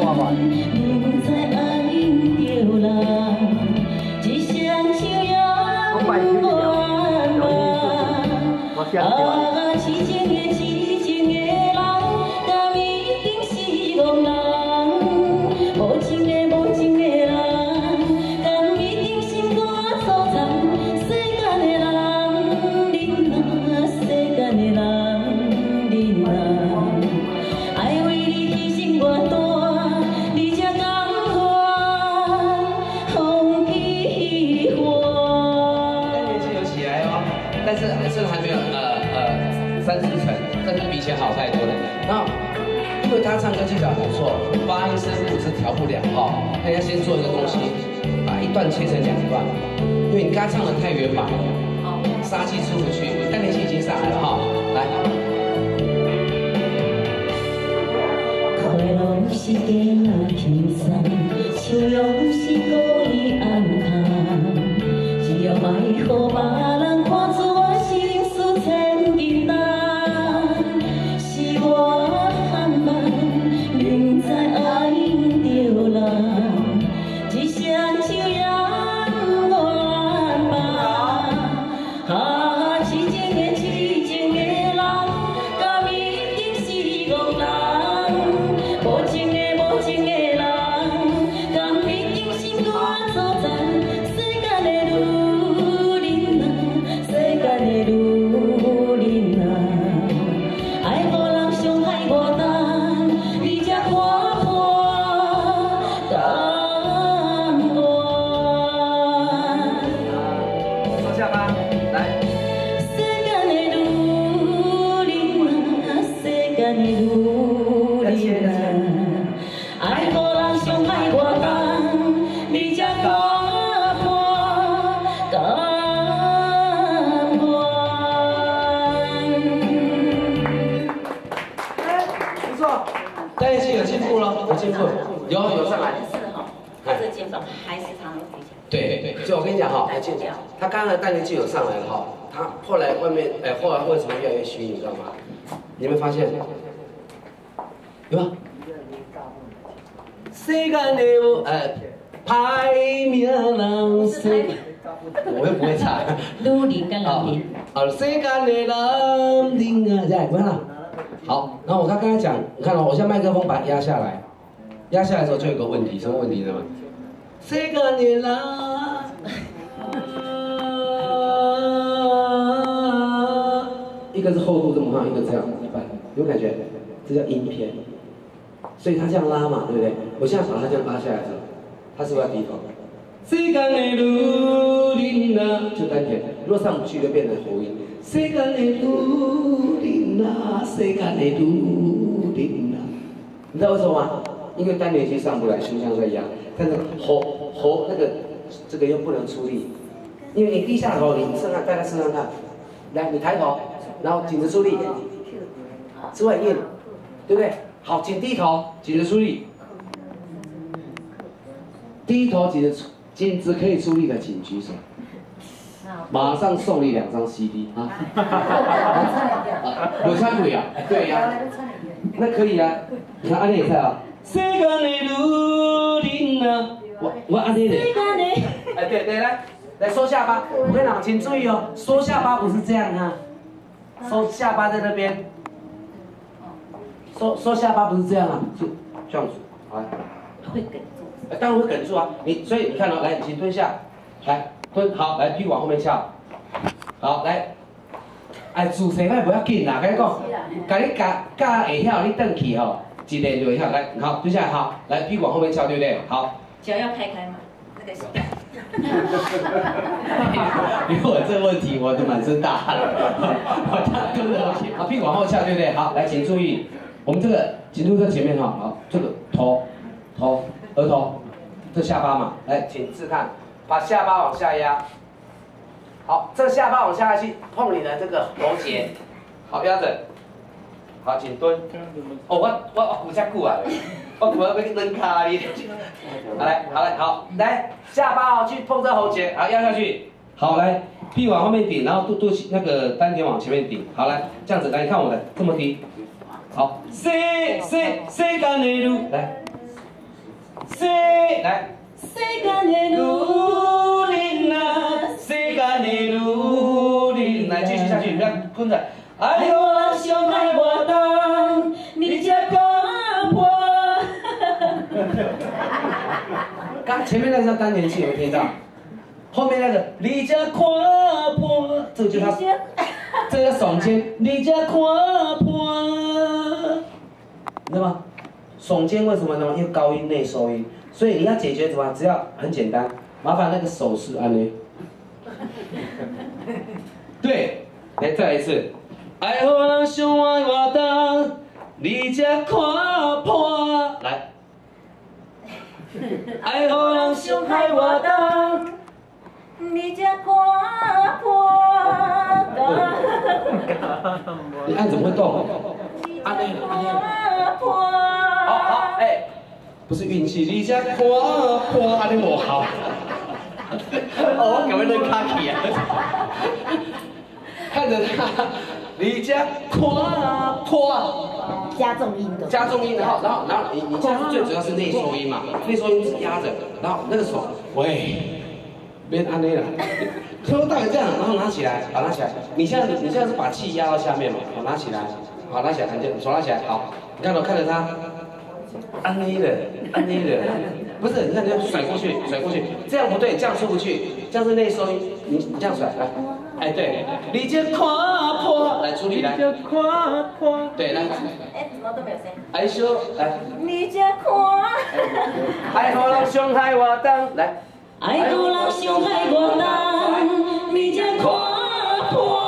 画画。我摆起了，我想起来。 但是还没有3、4成，但是比以前好太多了。然后，因为他唱歌技巧不错，发音声部是调不了哈，他要先做一个东西，把一段切成2段，因为你刚刚唱的太圆满了，杀气出不去，但年纪已经上来了哈，来。 快乐是给我轻松，笑容是鼓励安康，只要卖予别人看出。 有上来， 是哈，他这肩膀还是常有比较。 对，所以我跟你讲哈，他刚才单年纪有上来了哈，他后来外面后来为什么越来越虚，你知道吗？你有没有发现？有吗？世间的排名人生，我又不会唱。 女人跟男人。 好，世间的人啊，这样，不要。好，然后他刚才讲，你看哦，我现在麦克风把它压下来。 压下来之后就有个问题，什么问题呢？世间的人，一个是厚度这么高，一个这样一般，有没有感觉？这叫音偏，所以他这样拉嘛，对不对？我现在把它这样拉下来之后，他是不是要低头？世间的人啊，就单田，如果上不去就变成喉音。世间的人啊，世间的人啊，你知道为什么吗？ 因为单连肌上不来，胸腔在压，但是喉那个这个又不能出力，因为你低下头，你试看，大家试看看，来，你抬头，然后颈子出力，是不是很硬？对不对？好，请低头，颈子出力，低头颈子可以出力的，请举手。马上送你2张 CD 啊！有参与啊？对呀，那可以啊，你看安利也在啊。 世间的女人啊，我安尼嘞。哎，对，来收下巴。我跟你讲，请注意哦，收下巴不是这样啊，收下巴在那边。收下巴不是这样啊，是这样子，来。会哽住。当然会哽住啊，所以你看哦，来，请蹲下，来蹲好，来屁股往后面翘，好来。哎，姿势歹不要紧啦，跟你讲，甲你教会晓，你转去吼。 几点就会跳？来，好，蹲下来，好，来，屁股往后面翘，对不对？好， 脚要开开嘛，那个膝盖。 你问我这问题，我的满身大汗了，我跟着好，屁股往后翘，对不对？好，来，请注意，我们这个颈部在前面哈，好，这个头、额头，这下巴嘛，来，请自看，把下巴往下压，好，这下巴往下去碰你的这个喉结，好，标准。 好，请蹲。哦，我骨架骨啊，我骨要被扔卡你。好，来下巴哦，去碰这喉结，好压下去。好，来屁往后面顶，然后肚脐那个丹田往前面顶。好，来这样子，来你看我的这么低。好，世间的路，来来。 世间的女人啊， 世间的女人，来继续下去，不要困着。哎呦，人伤害我当，你才看破。刚前面那个叫单元戏，有没有听到？后面那个你才看破，这个就是他，这个耸肩，你才看破，你知道吗？耸肩为什么呢？因为高音内收音。所以你要解决什么？只要很简单，麻烦那个手势按呢。对，来再来一次。爱好人伤害我当，你才看破。来。爱好人伤害我当， 你才看破。 你按怎么会动？按那个，按那个。好，哎。不是运气，你才看破，安尼无效。哦，我感觉你卡起啊！看着他，你才看破。 加重音的。 加重音，然后你这样最主要是内收音嘛，内收音是压着，然后那个手，喂，别安尼了，从头到尾这样，然后拿起来，好拿起来。你现在是把气压到下面嘛，好拿起来，好拿起来，手拿起来，好，你看我看着他。安妮的，不是，你看这样甩过去，这样不对，这样出不去，这样是内收音，你这样甩来，哎对，你这看破，来处理来，对来， 哎，怎么都没有声音？ 害羞来， 你才看， 爱好人伤害我当，来， 爱好人伤害我当，你才看破，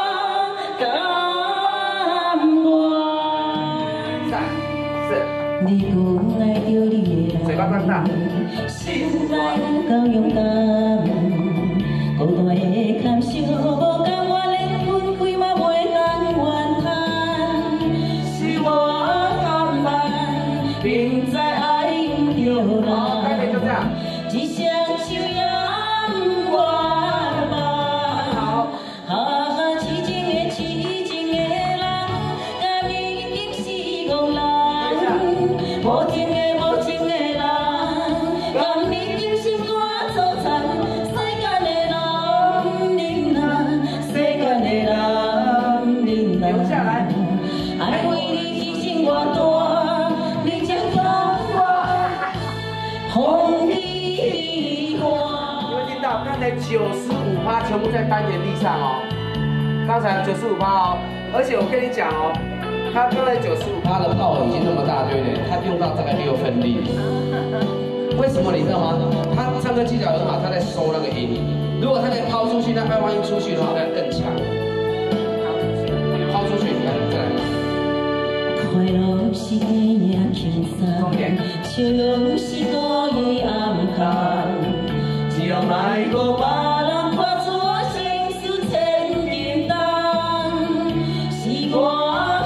甘愿。你不爱着你的人，心内有够勇敢，孤单的感受无甘愿连分开嘛袂当怨叹，是我含慢，并在爱着人，一双手也不愿放，哈哈痴情的人，甘一定是戆人。无情的人，甘你真心肝粗残。世间的男人啊，世间的男人啊，爱为你牺牲偌大，你才甘予你花。 你们听到？刚才95%全部在丹田地上哦，刚才95%哦，而且我跟你讲哦。他刚才95%的爆已经那么大，对不对？他用到大概6分力。为什么你知道吗？他唱歌技巧很好，他在收那个音。如果他再抛出去，那万一出去的话，那更强。抛出去，来再来。 快樂是夜輕散，笑容是多夜暗淡，只要愛過別人看出我心事千斤重，是我。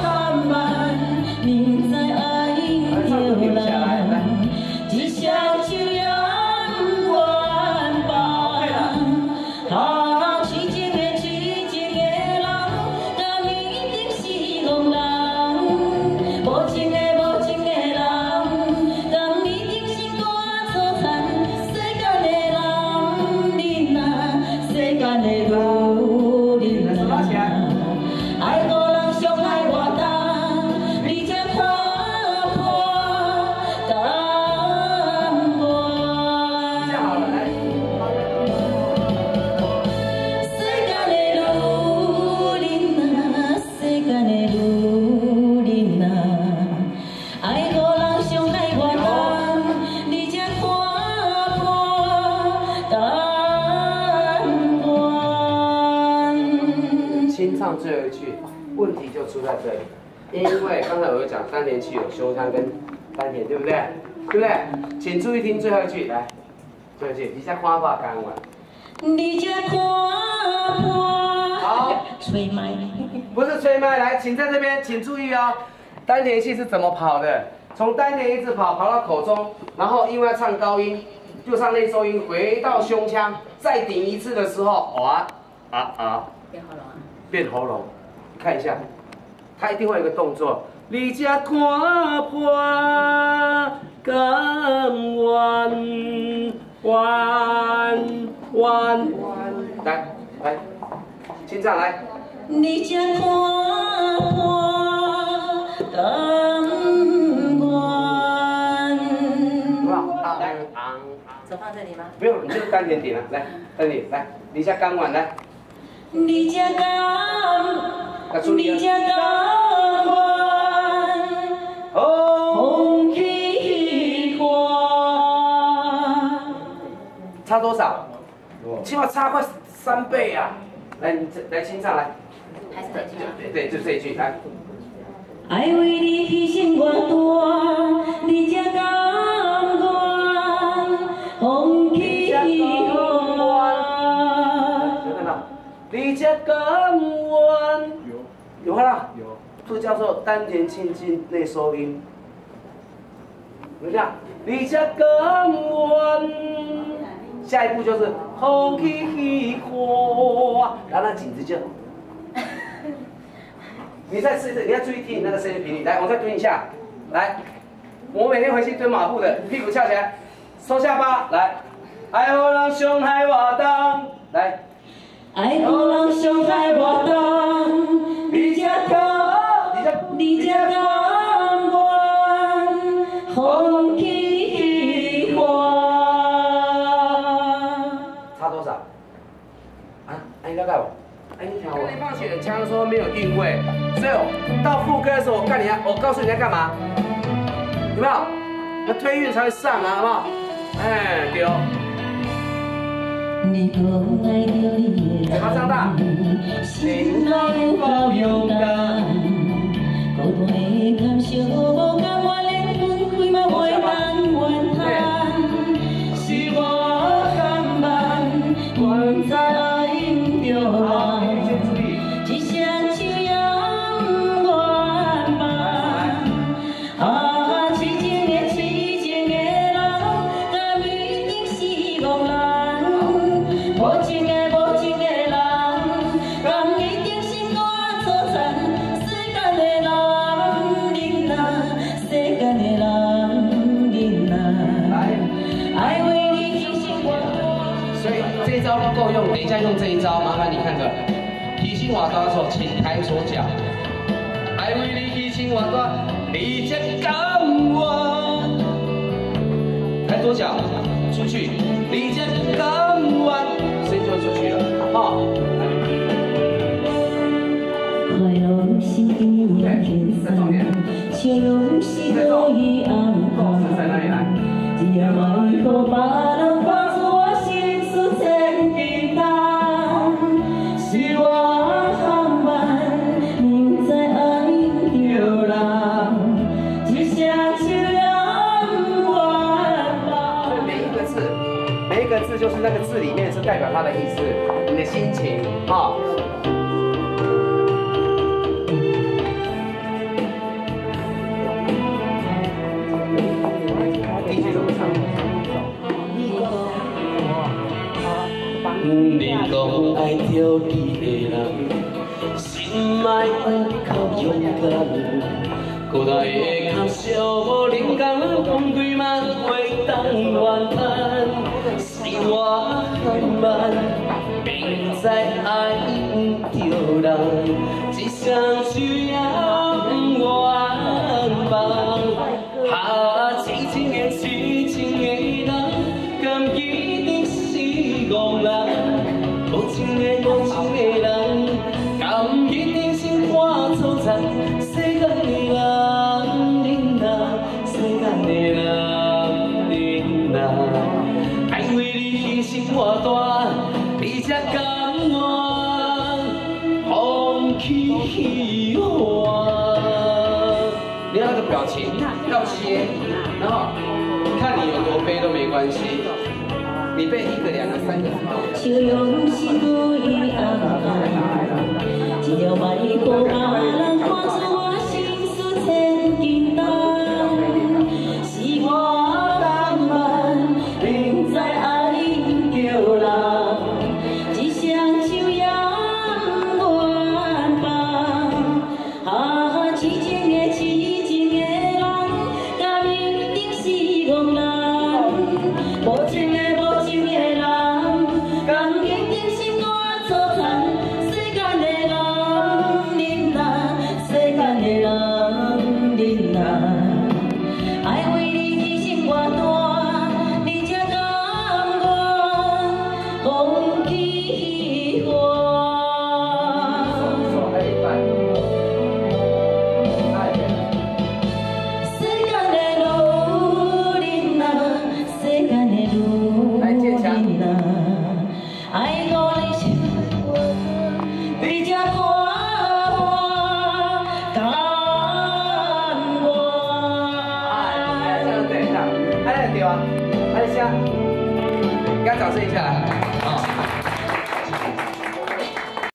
明在爱着人，一雙手也不願放。哈，痴情的人，甘一定是戆人。無情的人，甘一定是肝粗殘。世間的男人啊，世間的女人啊，愛個人傷害我當。 清唱最后一句，问题就出在这里，因为刚才我有讲丹田气有胸腔跟丹田，对不对？对不对？请注意听最后一句，来，最后一句，你在夸吧，干完。 你才看破。好，吹麦。 不是吹麦，来，请在这边，请注意哦，丹田气是怎么跑的？从丹田一直跑到口中，然后因为要唱高音，就唱内收音，回到胸腔，再顶一次的时候，变喉咙啊。变喉咙，看一下，他一定会有一个动作，你才看破甘愿。 清唱来。 你才看破甘愿。 好不好？来， 手放这里吗？ 不用，你就丹田点了，来，丹田来，你下钢管来。 你才甘，你才甘愿，风起花。 差多少？起码差快3倍啊！来，你来清唱来。 还是这句啊？ 对，就这一句来。 爱为你牺牲偌大，你才甘愿，风起花。 有看到？你才甘愿。有看到？有。这叫做丹田清净内收音。怎么样？你才甘愿。下一步就是风起花，然后那颈子就。你再试一次，你要注意听你那个声音频率。来，我再蹲一下。来，我每天回去蹲马步的，屁股翘起来，收下巴。来，爱予人伤害我重。来， 爱予人伤害我重，你才甘，你才甘愿，风起花。 差多少？啊，你了解不？哎，你听我。你放血腔说没有韵味，所以到副歌的时候，我告诉你在干嘛？有没有？那推韵才会上啊，好不好？哎，对。嘴巴张大。心内够勇敢。孤单的感受无甘愿，连分开嘛袂当怨叹。是我甘愿，愿在爱着人。一声手扬愿望，啊，痴情的人，甘一定是憨人。无情的人，甘一定心肝粗残。世间的人，恁啊，世间的人，恁啊，爱为你牺牲我。 所以这一招不够用，等一下用这一招，麻烦你看着。牺牲我多少，请抬左脚。爱为你牺牲我多，你才甘愿。抬左脚，出去，你才甘愿，声音就出去了，哈。 快乐是因为天生，笑容是可以安排。只要爱予别人看出我心事千斤重，是我含慢，明知爱着人，一声手扬愿望。 所以每一个字就是那个字里面是代表它的意思，你的心情，哈。第一句怎么唱？你讲爱着你的人，心爱有够勇敢，孤单的感受无人敢分开嘛袂当怨叹，是我含慢，并知爱着人，一声手扬愿望，哈，痴情的人，甘一定是憨人。无情的人，甘一定心肝粗残。世间的人，恁啊，世间的人，恁啊，爱为你牺牲偌大，你才甘愿，风起花。你要那个表情要切，然后看你有多悲都没关系。你背1个、2个、3个是够的。 笑容是故意安排，只要莫予别人看出我心事千斤重，是我甘愿，明知爱着人，一声手扬愿望，啊，痴情的人，甘一定是憨人，无情的。